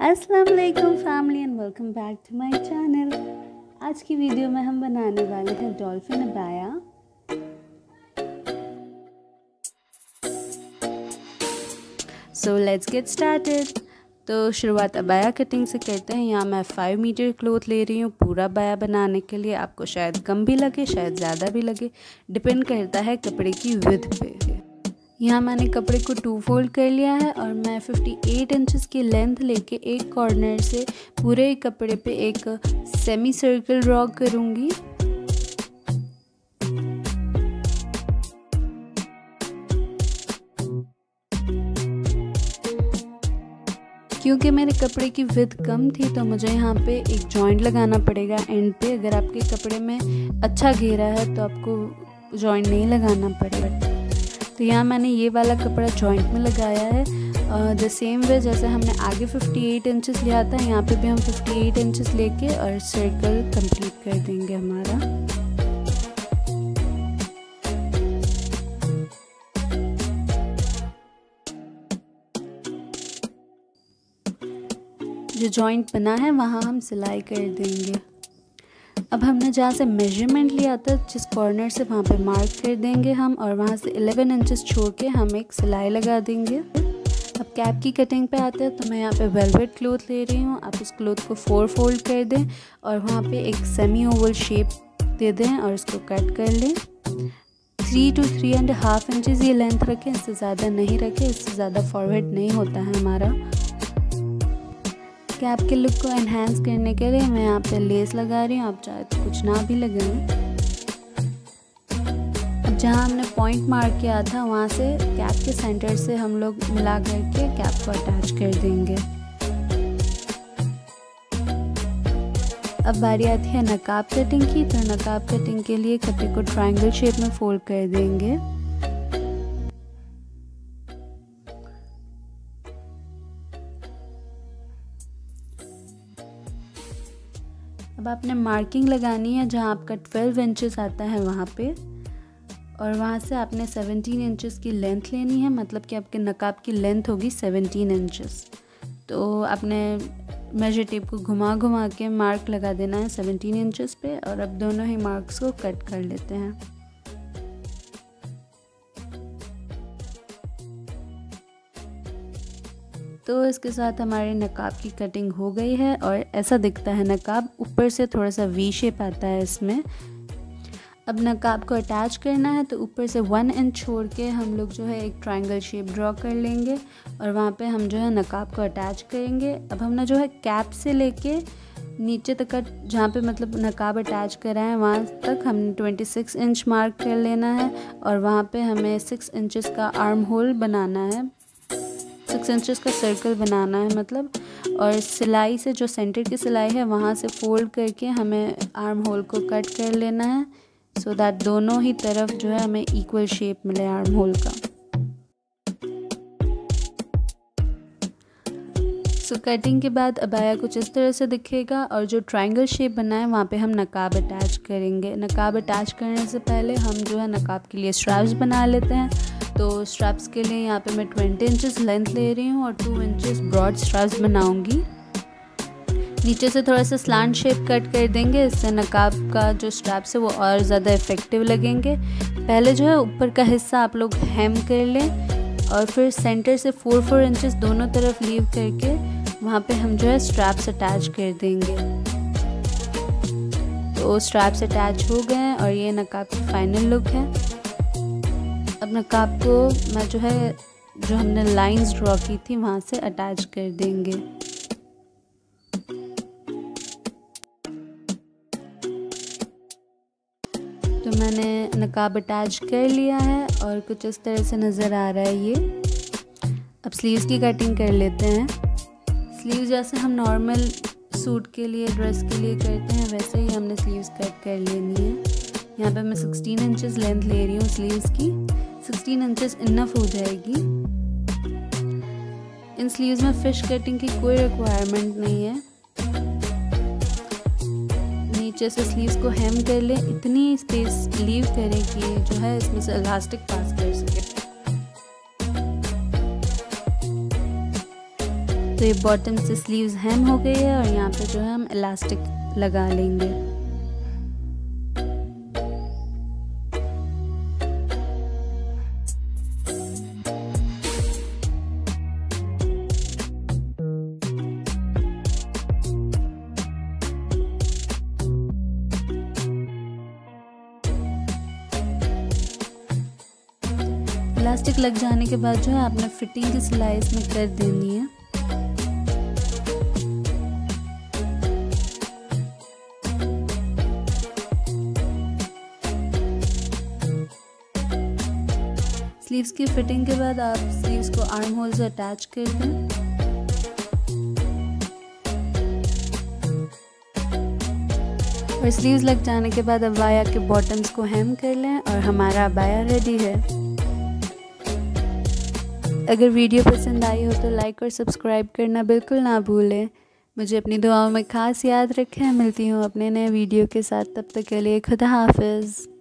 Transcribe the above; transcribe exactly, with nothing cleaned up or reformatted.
अस्सलाम वालेकुम family and welcome back to my channel. आज की वीडियो में हम बनाने वाले हैं डॉल्फिन अबाया। So let's get started. तो शुरुआत अबाया कटिंग से करते हैं। यहाँ मैं फाइव मीटर क्लॉथ ले रही हूँ पूरा अबाया बनाने के लिए। आपको शायद कम भी लगे शायद ज़्यादा भी लगे, डिपेंड करता है कपड़े की विड्थ पे। यहाँ मैंने कपड़े को टू फोल्ड कर लिया है और मैं अट्ठावन इंचेस की लेंथ लेके एक कॉर्नर से पूरे कपड़े पे एक सेमी सर्कल ड्रॉ करूँगी। क्योंकि मेरे कपड़े की विड्थ कम थी तो मुझे यहाँ पे एक जॉइंट लगाना पड़ेगा एंड पे। अगर आपके कपड़े में अच्छा घेरा है तो आपको जॉइंट नहीं लगाना पड़ेगा। तो यहाँ मैंने ये वाला कपड़ा जॉइंट में लगाया है द सेम वे जैसे हमने आगे अट्ठावन इंचेस लिया था। यहाँ पे भी हम अट्ठावन इंचेस लेके और सर्कल कंप्लीट कर देंगे हमारा। जो जॉइंट बना है वहाँ हम सिलाई कर देंगे। अब हमने जहाँ से मेजरमेंट लिया था जिस कॉर्नर से वहाँ पे मार्क कर देंगे हम, और वहाँ से ग्यारह इंचेस छोड़ के हम एक सिलाई लगा देंगे। अब कैप की कटिंग पे आते हैं तो मैं यहाँ पे वेलवेट क्लॉथ ले रही हूँ। आप इस क्लॉथ को फोर फोल्ड कर दें और वहाँ पे एक सेमी ओवल शेप दे दें और इसको कट कर लें। Three two three and half inches ये लेंथ रखें, इससे ज़्यादा नहीं रखें, इससे ज़्यादा फॉरवर्ड नहीं होता है हमारा। कैप के लुक को एनहांस करने के लिए मैं यहाँ पे लेस लगा रही हूँ, आप चाहे तो कुछ ना भी लगाएं। अब जहाँ हमने पॉइंट मार्क किया था वहाँ से कैप के सेंटर से हम लोग मिला करके कैप को अटैच कर देंगे। अब बारी आती है नकाब कटिंग की। तो नकाब कटिंग के लिए कपड़े को ट्रायंगल शेप में फोल्ड कर देंगे। अब आपने मार्किंग लगानी है जहाँ आपका ट्वेल्व इंचेस आता है वहाँ पे, और वहाँ से आपने सेवनटीन इंचेस की लेंथ लेनी है, मतलब कि आपके नकाब की लेंथ होगी सेवनटीन इंचेस। तो आपने मेजर टेप को घुमा घुमा के मार्क लगा देना है सेवनटीन इंचेस पे, और अब दोनों ही मार्क्स को कट कर लेते हैं। तो इसके साथ हमारे नकाब की कटिंग हो गई है और ऐसा दिखता है नकाब। ऊपर से थोड़ा सा वी शेप आता है इसमें। अब नकाब को अटैच करना है तो ऊपर से वन इंच छोड़ के हम लोग जो है एक ट्रायंगल शेप ड्रॉ कर लेंगे और वहाँ पे हम जो है नकाब को अटैच करेंगे। अब हमने जो है कैप से लेके नीचे तक का जहाँ पे मतलब नकाब अटैच करा है वहाँ तक हमने छब्बीस इंच मार्क कर लेना है, और वहाँ पे हमें सिक्स इंचेस का आर्म होल बनाना है, सिक्स इंचेस का सर्कल बनाना है मतलब। और सिलाई से जो सेंटर की सिलाई है वहाँ से फोल्ड करके हमें आर्म होल को कट कर लेना है, सो so दैट दोनों ही तरफ जो है हमें इक्वल शेप मिले आर्म होल का। सो so कटिंग के बाद अबाया कुछ इस तरह से दिखेगा, और जो ट्रायंगल शेप बना है वहाँ पे हम नकाब अटैच करेंगे। नकाब अटैच करने से पहले हम जो है नकाब के लिए स्ट्रैप्स बना लेते हैं। तो स्ट्रैप्स के लिए यहाँ पे मैं ट्वेंटी इंचेस लेंथ ले रही हूँ और टू इंचेस ब्रॉड स्ट्रैप्स बनाऊँगी। नीचे से थोड़ा सा स्लांट शेप कट कर देंगे, इससे नकाब का जो स्ट्रैप्स है वो और ज़्यादा इफ़ेक्टिव लगेंगे। पहले जो है ऊपर का हिस्सा आप लोग हेम कर लें और फिर सेंटर से फोर फोर इंचेस दोनों तरफ लीव करके वहाँ पे हम जो है स्ट्रैप्स अटैच कर देंगे। तो स्ट्रैप्स अटैच हो गए हैं और ये नकाब की फाइनल लुक है। अब नकाब को मैं जो है जो हमने लाइंस ड्रॉ की थी वहाँ से अटैच कर देंगे। तो मैंने नकाब अटैच कर लिया है और कुछ इस तरह से नज़र आ रहा है ये। अब स्लीव्स की कटिंग कर लेते हैं। स्लीव जैसे हम नॉर्मल सूट के लिए ड्रेस के लिए करते हैं वैसे ही हमने स्लीव्स कट कर लेनी है। यहाँ पे मैं सोलह इंचेस लेंथ ले रही हूँ स्लीव्स की। सोलह इंचेस इनफ हो जाएगी। इन स्लीव्स में फिश कटिंग की कोई रिक्वायरमेंट नहीं है। नीचे से स्लीव्स को हेम कर लें, इतनी स्पेस लीव करें कि जो है इसमें से इलास्टिक पास कर सके। तो ये बॉटम से स्लीव्स हेम हो गई है और यहाँ पे जो है हम इलास्टिक लगा लेंगे। इलास्टिक लग जाने के बाद जो है आपने फिटिंग की सिलाई इसमें कर देनी है। स्लीव्स की फिटिंग के बाद आप स्लीव्स को आर्म होल से अटैच कर दें। और स्लीव्स लग जाने के बाद अबाया के बॉटम्स को हेम कर लें और हमारा अबाया रेडी है। अगर वीडियो पसंद आई हो तो लाइक और सब्सक्राइब करना बिल्कुल ना भूलें। मुझे अपनी दुआओं में खास याद रखें। मिलती हूँ अपने नए वीडियो के साथ, तब तक के लिए खुदा हाफिज़।